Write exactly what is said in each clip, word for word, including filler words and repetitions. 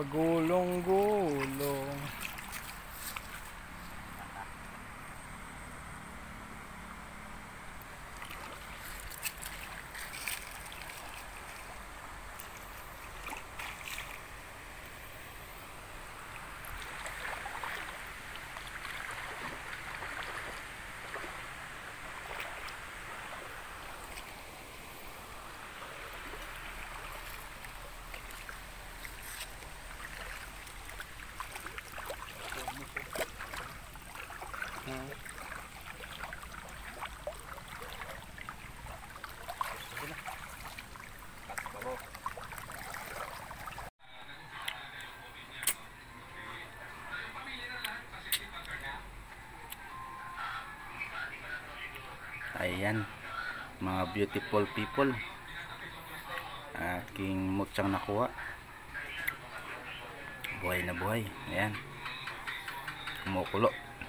Pagulong-gulong. Ayan, mga beautiful people, aking mutsang nakuha, buhay na buhay. Ayan, kumukulo.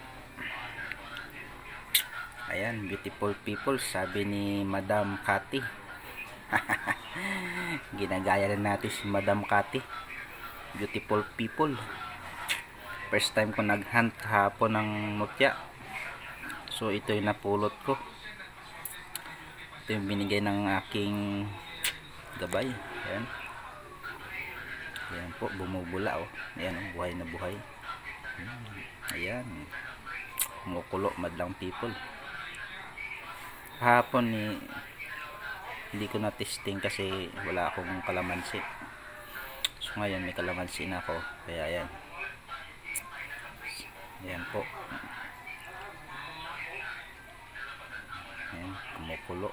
Ayan, beautiful people, sabi ni Madam Cathy. Ginagaya na natin si Madam Cathy. Beautiful people, first time ko nag-hunt hapon ng mutya, so ito yung napulot ko. Ito yung binigay ng aking gabay. Ayan, ayan po, bumubula oh. Ayan, buhay na buhay. Ayan, kumukulo, madlang people. Hapon ni eh, hindi ko na testing kasi wala akong kalamansi, so ngayon may kalamansi na ako, kaya ayan. Ayan po, ayan, kumukulo.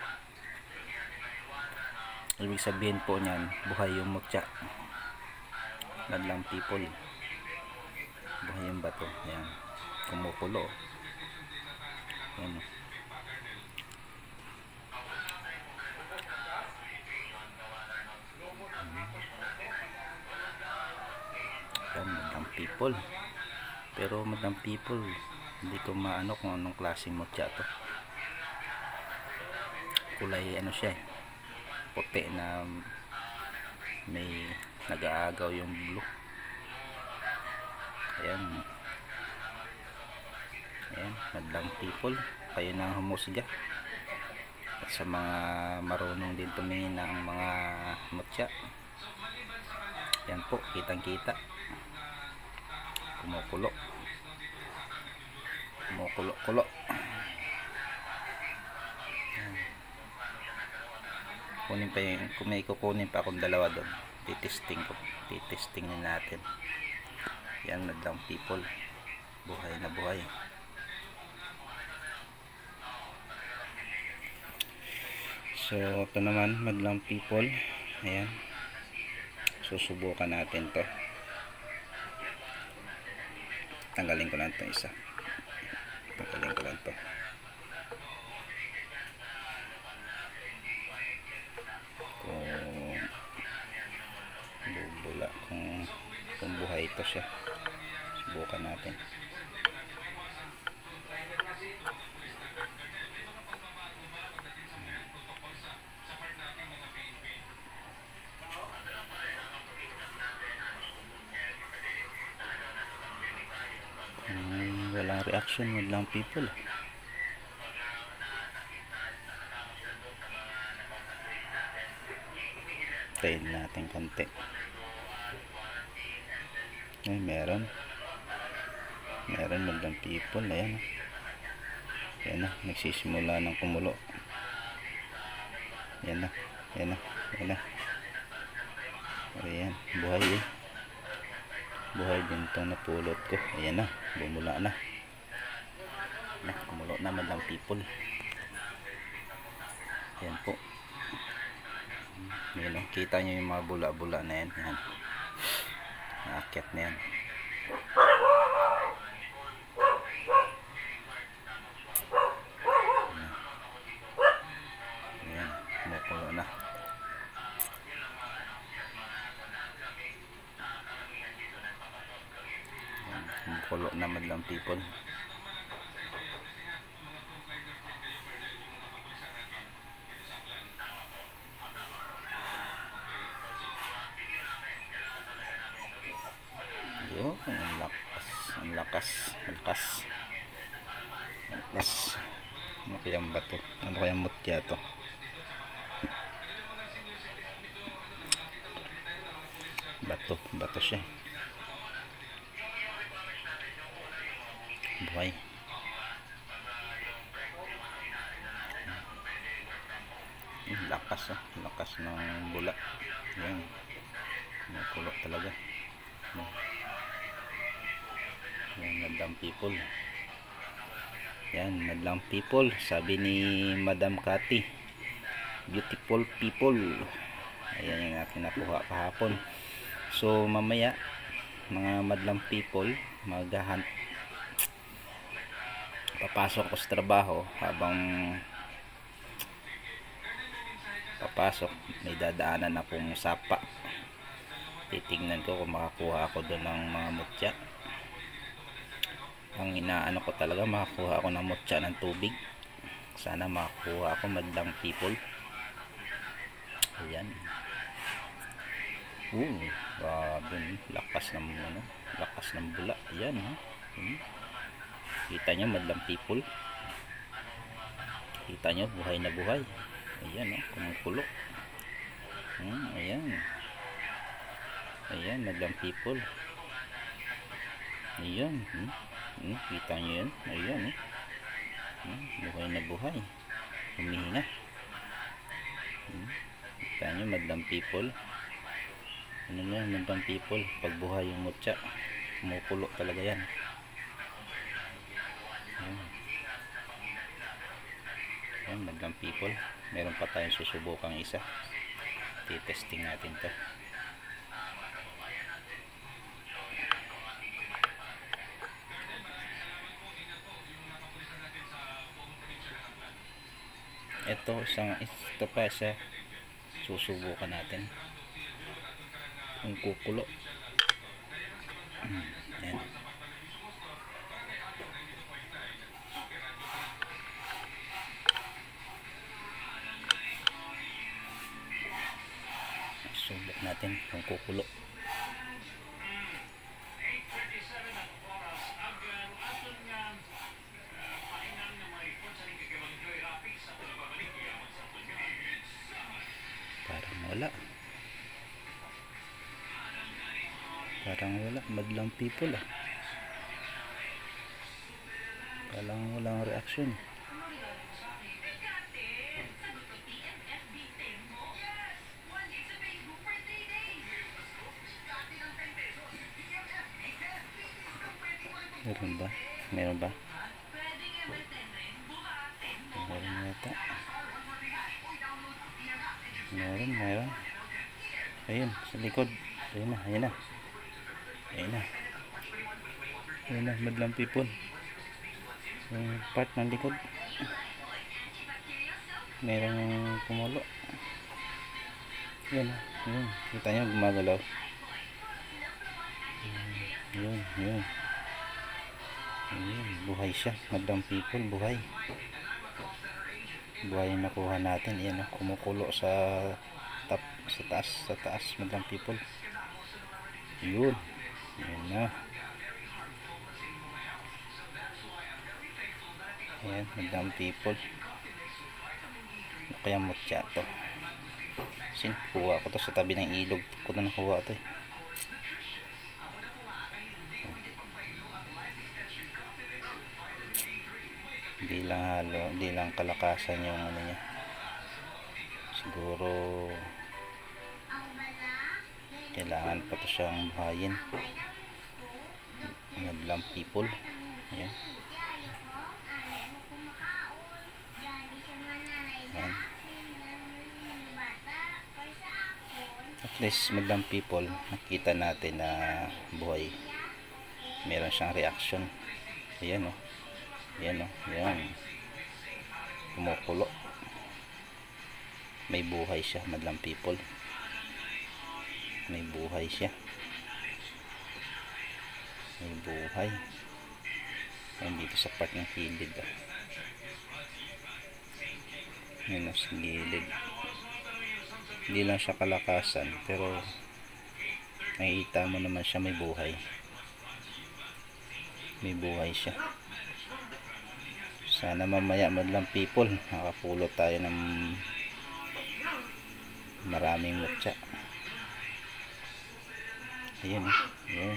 Ibig sabihin po niyan, buhay yung mutya, madlang people, buhay yung bato. Ayan, kumukulo. Ayan, ayan, madlang people. Pero madlang people, hindi ko maano kung anong klaseng mutya to. Kulay ano siya eh, puti na may nag-aagaw yung blue. Ayan, ayan, madlang people, kayo na humusga. At sa mga marunong din tumingin ng mga mutya, yan po, kitang kita, kumukulo, kumukulo kulo. Kunin pa yung, kung may kukunin pa akong dalawa doon, titesting ko, titesting na natin. Yan, madlang people, buhay na buhay. So ito naman, madlang people. Ayan, susubukan natin to. Tanggalin ko lang ito isa, tanggalin ko lang to. Bubula kung, kung buhay ito siya, subukan natin. Hmm, walang reaction, madlang people. Tayin natin konti. Ay, meron. Meron, madlang people. Ayan. Ayan na, nagsisimula ng kumulo. Ayan na. Ayan na. Ayan na. Ayan, buhay eh. Buhay din itong napulot ko. Ayan na, bumula na. Na, kumulo na, madlang people. Ayan po. Ayan, oh, kita nyo yung mga bula-bula na yan. Ayan. Naakyat na yan. Ayan, kumukulo na. Ayan, kumukulo na, madlang people. malakas, malakas. Malakas. Ano kayang bato? Ano kayang mutya to? Bato, bato siya. Buhay. Lakas, oh. Lakas ng bula. Yan. Makulok talaga. Yan, madlang people. Yan, madlang people. Sabi ni Madam Cathy, beautiful people. Ayan yung aking nakuha kahapon. So mamaya, mga madlang people, maghahunt. Papasok ko sa trabaho. Habang papasok, may dadaanan akong sapa. Titingnan ko kung makakuha ako doon ng mga mutya. Ang inaano ko talaga, makakuha ako ng mutya ng tubig. Sana makakuha ako, madlang people. Ayan. Uh, grabe, lakas ng ano, lakas ng bula. Ayan, ha. Hmm. Kita nyo, madlang people. Kita nyo, buhay na buhay. Ayan, ha, kumukulo. Hmm, ayan. Ayan, madlang people. Ayan, hmm. Hmm, kita nyo yan. Ayan, eh. Hmm, buhay na buhay. Humihinga. Hmm, kita nyo, madlang people. Ano yan, madlang people. Pag buhay yung mutya, kumukulo talaga yan. Ayan. Ayan, madlang people. Meron pa tayong susubukang isa. Titesting natin to. Ito, isang, ito pa isa susubukan natin kung kukulo. Ayan. Subok natin kung kukulo. Parang wala. Parang wala. Madlang people, ah. Parang walang reaction. Meron ba? Meron ba? Meron yata. Meron, meron. Ayun, sa likod. Ayun na, ayun na. Ayun na. Ayun na, madlang people. Yung part ng likod. Merong kumulo. Ayun, ayun. Kita nyo, gumagalaw. Ayun, ayun. Ayun, buhay siya. Madlang people, buhay. Buhay yung nakuha natin. Ayan, kumukulo sa top, sa taas, sa taas, madlang people. Yun. Ayan na. Ayan, madlang people. Ano kaya mutya to? Sinkuha ko to sa tabi ng ilog ko na nakuha to, eh. Hindi lang halo, hindi lang kalakasan yung ano niya. Siguro kailangan pa to siyang buhayin. Madlang people. Ayan. Ayan. At least madlang people, nakita natin na buhay. Meron siyang reaction. Ayan, oh. Ayan, oh. Ayan. Kumukulo. May buhay siya, madlang people. May buhay siya. May buhay. Ayan, dito sa part ng gilid, ah. Ayan, oh, sa gilid. Hindi lang siya kalakasan, pero nakikita mo naman siya may buhay. may buhay siya. Sana mamaya madlang people makapulot tayo ng maraming mutya. Ayan eh. Ayan.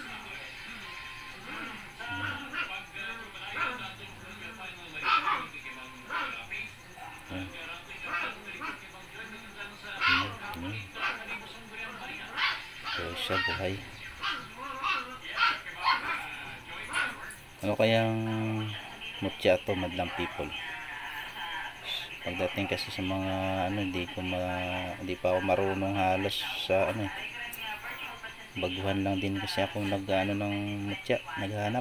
Ayan. Ayan. So siya buhay. Ano kayang mutya to madlang people? Pagdating kasi sa mga ano, hindi ko ma hindi pa ako marunong halos sa ano eh. Baguhan lang din kasi ako nag-ano ng mutya, naghahanap.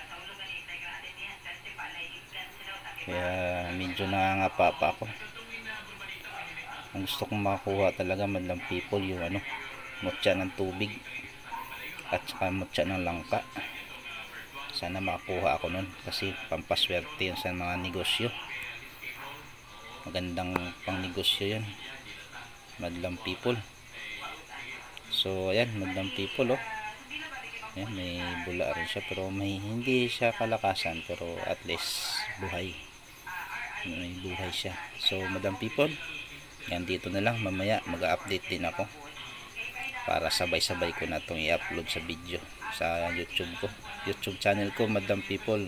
Kaya medyo nangangapa pa ako. Ang gusto kong makakuha talaga madlang people yung ano, mutya ng tubig at saka mutya ng langka. Sana makakuha ako nun kasi pampaswerte yun sa mga negosyo. Magandang pang negosyo yan madlang people. So ayan, madlang people oh. Ayan, may bula rin siya pero may hindi siya kalakasan pero at least buhay. May buhay siya. So madlang people, yan dito na lang. Mamaya mag-update din ako para sabay-sabay ko na itong i-upload sa video sa YouTube ko, YouTube channel ko, madlang people.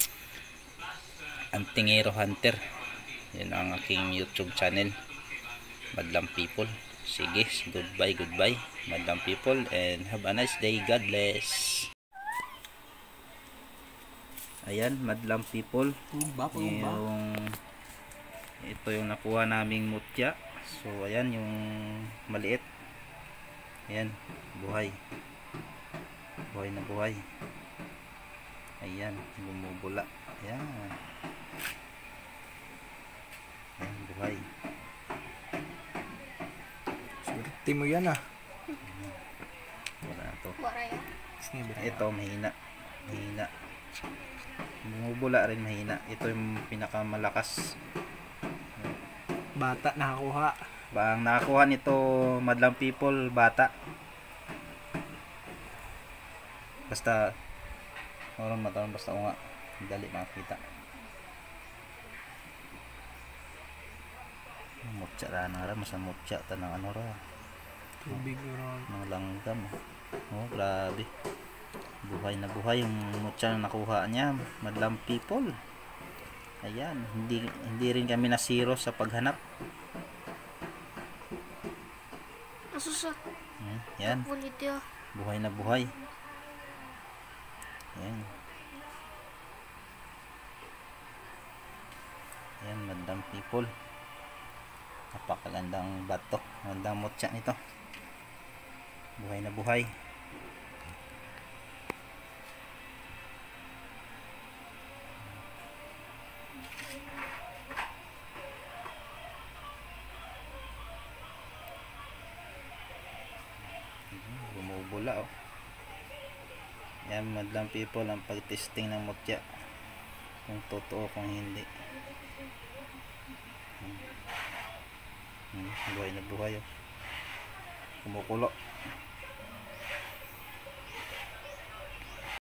Antingero Hunter. Yan ang aking YouTube channel, madlang people. Sige, goodbye, goodbye, madlang people, and have a nice day. God bless. Ayan, madlang people. Yung, ito yung nakuha naming mutya. So, ayan, yung maliit. Ayan, buhay. Buhay na buhay. Ayan, bumubula. Ayan. Ayan, buhay. Swerte mo yan ah. Wala to. Ito. Ito mahina. Mahina. Bumubula rin mahina. Ito yung pinakamalakas. Bata nakakuha. Bang nakakuha nito madlang people, bata. Basta orang matawan basta nga dali makita. Mutya ra na ra, masa mutya tanang ano ra. Tubig ron. Mga langgam. Oh, grabe. Buhay na buhay yung mutya na nakuha niya, madlang people. Ayan, hindi hindi rin kami nasiro sa paghanap. Asusa. Ayan, yan. Buhay na buhay. Ayan. Ayan, madlang people. Napakagandang bato, magandang mutya nito. Buhay na buhay. Bumubula oh. Yan, madlang people ang pag-testing ng mutya, kung totoo kung hindi. Hmm, buhay na buhay oh. Kumukulo.